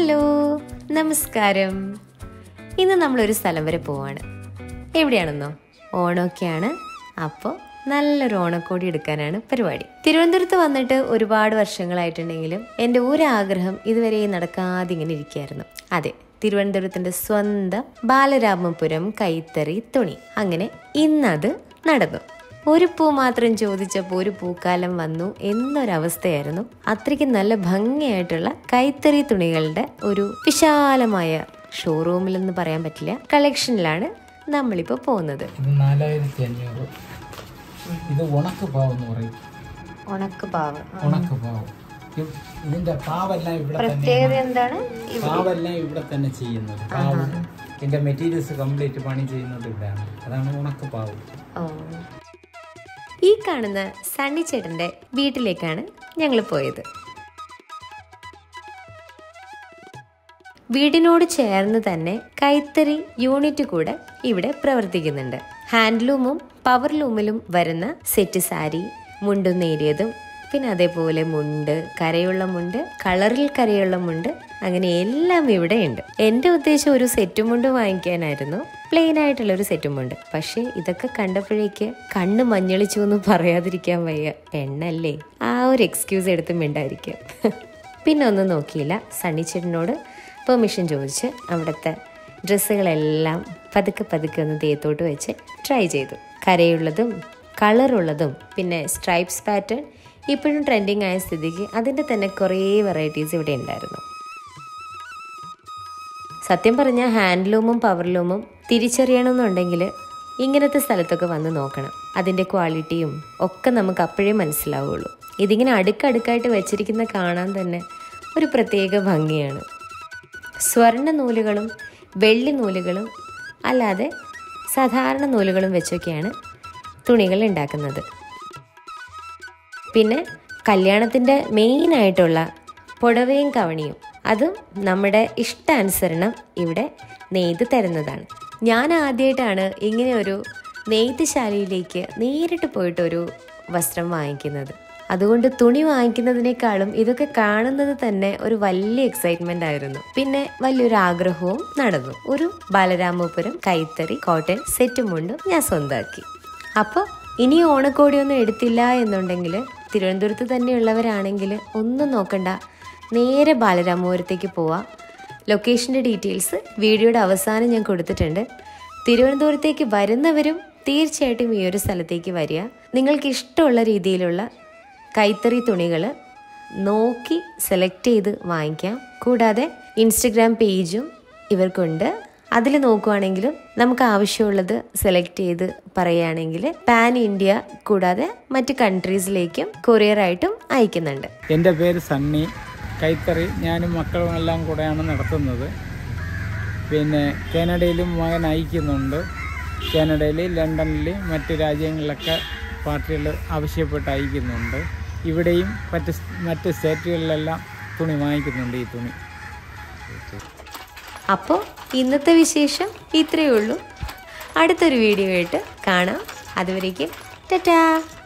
Hello, നമസ്കാരം. ഇന്ന് നമ്മളൊരു സ്ഥലം വരെ പോവാണ്. എവിടെയാണെന്നോ? ഓണമൊക്കെയാണ്. അപ്പോൾ നല്ലൊരു ഓണക്കോടി എടുക്കാനാണ് പരിപാടി. തിരുവനന്തപുരത്ത് വന്നിട്ട് ഒരുപാട് വർഷങ്ങളായിട്ടുണ്ടെങ്കിലും എൻ്റെ ഒരാഗ്രഹം ഇതുവരെ നടക്കാതെ ഇങ്ങനെ ഇരിക്കുകയായിരുന്നു. അതെ, തിരുവനന്തപുരത്തിൻ്റെ സ്വന്തം ബാലരാമപുരം കൈത്തറി തുണി. അങ്ങനെ ഇന്നത് നടന്നു. ഒരു പൂ മാത്രം ചോദിച്ചപ്പോൾ ഒരു പൂക്കാലം വന്നു എന്നൊരവസ്ഥയായിരുന്നു. അത്രയ്ക്ക് നല്ല ഭംഗിയായിട്ടുള്ള കൈത്തറി തുണികളുടെ ഒരു വിശാലമായ ഷോറൂമിലെന്ന് പറയാൻ പറ്റില്ല, കളക്ഷനിലാണ് നമ്മളിപ്പോൾ പോകുന്നത്. ഇത് ഉണക്കപ്പാവ് എന്ന് പറയും. ഉണക്കപ്പാവ്. ഇതിന്റെ പാവെല്ലാം ഇവിടെ പ്രത്യേകത എന്താണ്? പാവെല്ലാം ഇവിടെ തന്നെ ചെയ്യുന്നത്. പാവ് ഇതിന്റെ മെറ്റീരിയൽസ് കംപ്ലീറ്റ് പണി ചെയ്യുന്നത് ഇവിടെയാണ്. അതാണ് ഉണക്കപ്പാവ്. ഈ കാണുന്ന സണ്ണി ചേട്ടന്റെ വീട്ടിലേക്കാണ് ഞങ്ങൾ പോയത്. വീടിനോട് ചേർന്ന് തന്നെ കൈത്തറി യൂണിറ്റ് കൂടെ ഇവിടെ പ്രവർത്തിക്കുന്നുണ്ട്. ഹാൻഡ്ലൂമും പവർലൂമിലും വരുന്ന സെറ്റ് സാരി, മുണ്ടും നേരിയതും, പിന്നെ അതേപോലെ മുണ്ട്, കരയുള്ള മുണ്ട്, കളറിൽ കരയുള്ള മുണ്ട്, അങ്ങനെ എല്ലാം ഇവിടെ ഉണ്ട്. എൻ്റെ ഉദ്ദേശം ഒരു സെറ്റ് മുണ്ട് വാങ്ങിക്കാനായിരുന്നു, പ്ലെയിൻ ആയിട്ടുള്ള ഒരു സെറ്റ് മുണ്ട്. പക്ഷെ ഇതൊക്കെ കണ്ടപ്പോഴേക്ക് കണ്ണ് മഞ്ഞളിച്ചു എന്ന് പറയാതിരിക്കാൻ വയ്യ. പെണ്ണല്ലേ, ആ ഒരു എക്സ്ക്യൂസ് എടുത്ത് മിണ്ടായിരിക്കും. പിന്നെ ഒന്നും നോക്കിയില്ല, സണ്ണിച്ചേട്ടനോട് പെർമിഷൻ ചോദിച്ച് അവിടുത്തെ ഡ്രസ്സുകളെല്ലാം പതുക്കെ ഒന്ന് ദേഹത്തോട്ട് വെച്ച് ട്രൈ ചെയ്തു. കരയുള്ളതും കളറുള്ളതും പിന്നെ സ്ട്രൈപ്സ് പാറ്റേൺ ഇപ്പോഴും ട്രെൻഡിങ് ആയ സ്ഥിതിക്ക് അതിൻ്റെ തന്നെ കുറേ വെറൈറ്റീസ് ഇവിടെ ഉണ്ടായിരുന്നു. സത്യം പറഞ്ഞാൽ ഹാൻഡ്ലൂമും പവർലൂമും തിരിച്ചറിയണമെന്നുണ്ടെങ്കിൽ ഇങ്ങനത്തെ സ്ഥലത്തൊക്കെ വന്ന് നോക്കണം. അതിൻ്റെ ക്വാളിറ്റിയും ഒക്കെ നമുക്ക് അപ്പോഴേ മനസ്സിലാവുള്ളൂ. ഇതിങ്ങനെ അടുക്കടുക്കായിട്ട് വെച്ചിരിക്കുന്ന കാണാൻ തന്നെ ഒരു പ്രത്യേക ഭംഗിയാണ്. സ്വർണ്ണ നൂലുകളും വെള്ളി നൂലുകളും അല്ലാതെ സാധാരണ നൂലുകളും വെച്ചൊക്കെയാണ് തുണികൾ ഉണ്ടാക്കുന്നത്. പിന്നെ കല്യാണത്തിൻ്റെ മെയിനായിട്ടുള്ള പുടവയും കവണിയും അതും നമ്മുടെ ഇഷ്ടാനുസരണം ഇവിടെ നെയ്ത് തരുന്നതാണ്. ഞാൻ ആദ്യമായിട്ടാണ് ഇങ്ങനെ ഒരു നെയ്ത്ത് ശാലയിലേക്ക് നേരിട്ട് പോയിട്ടൊരു വസ്ത്രം വാങ്ങിക്കുന്നത്. അതുകൊണ്ട് തുണി വാങ്ങിക്കുന്നതിനേക്കാളും ഇതൊക്കെ കാണുന്നത് തന്നെ ഒരു വലിയ എക്സൈറ്റ്മെന്റ് ആയിരുന്നു. പിന്നെ വലിയൊരു ആഗ്രഹവും നടന്നു. ഒരു ബാലരാമപുരം കൈത്തറി കോട്ടൺ സെറ്റ് മുണ്ടും ഞാൻ സ്വന്തമാക്കി. അപ്പോൾ ഇനി ഓണക്കോടിയൊന്നും എടുത്തില്ല എന്നുണ്ടെങ്കിൽ തിരുവനന്തപുരത്ത് തന്നെയുള്ളവരാണെങ്കിൽ ഒന്നും നോക്കണ്ട, നേരെ ബാലരാമപുരത്തേക്ക് പോവാം. ലൊക്കേഷൻ്റെ ഡീറ്റെയിൽസ് വീഡിയോയുടെ അവസാനം ഞാൻ കൊടുത്തിട്ടുണ്ട്. തിരുവനന്തപുരത്തേക്ക് വരുന്നവരും തീർച്ചയായിട്ടും ഈ ഒരു സ്ഥലത്തേക്ക് വരിക. നിങ്ങൾക്ക് ഇഷ്ടമുള്ള രീതിയിലുള്ള കൈത്തറി തുണികൾ നോക്കി സെലക്ട് ചെയ്ത് വാങ്ങിക്കാം. കൂടാതെ ഇൻസ്റ്റഗ്രാം പേജും ഇവർക്കുണ്ട്. അതിൽ നോക്കുവാണെങ്കിലും നമുക്ക് ആവശ്യമുള്ളത് സെലക്ട് ചെയ്ത് പറയുകയാണെങ്കിൽ പാൻ ഇന്ത്യ കൂടാതെ മറ്റ് കൺട്രീസിലേക്കും കൊറിയറായിട്ടും അയക്കുന്നുണ്ട്. എൻ്റെ പേര് സണ്ണി. കൈത്തറി ഞാനും മക്കളും എല്ലാം കൂടെയാണ് നടത്തുന്നത്. പിന്നെ കാനഡയിലും മകൻ അയക്കുന്നുണ്ട്. കാനഡയിൽ, ലണ്ടനിൽ, മറ്റ് രാജ്യങ്ങളിലൊക്കെ പാർട്ടികൾ ആവശ്യപ്പെട്ട് അയക്കുന്നുണ്ട്. ഇവിടെയും മറ്റ് സ്റ്റേറ്റുകളിലെല്ലാം തുണി വാങ്ങിക്കുന്നുണ്ട് ഈ തുണി. അപ്പോൾ ഇന്നത്തെ വിശേഷം ഇത്രയേ ഉള്ളൂ. അടുത്തൊരു വീഡിയോ ആയിട്ട് കാണാം. അതുവരേക്കും ടാറ്റാ.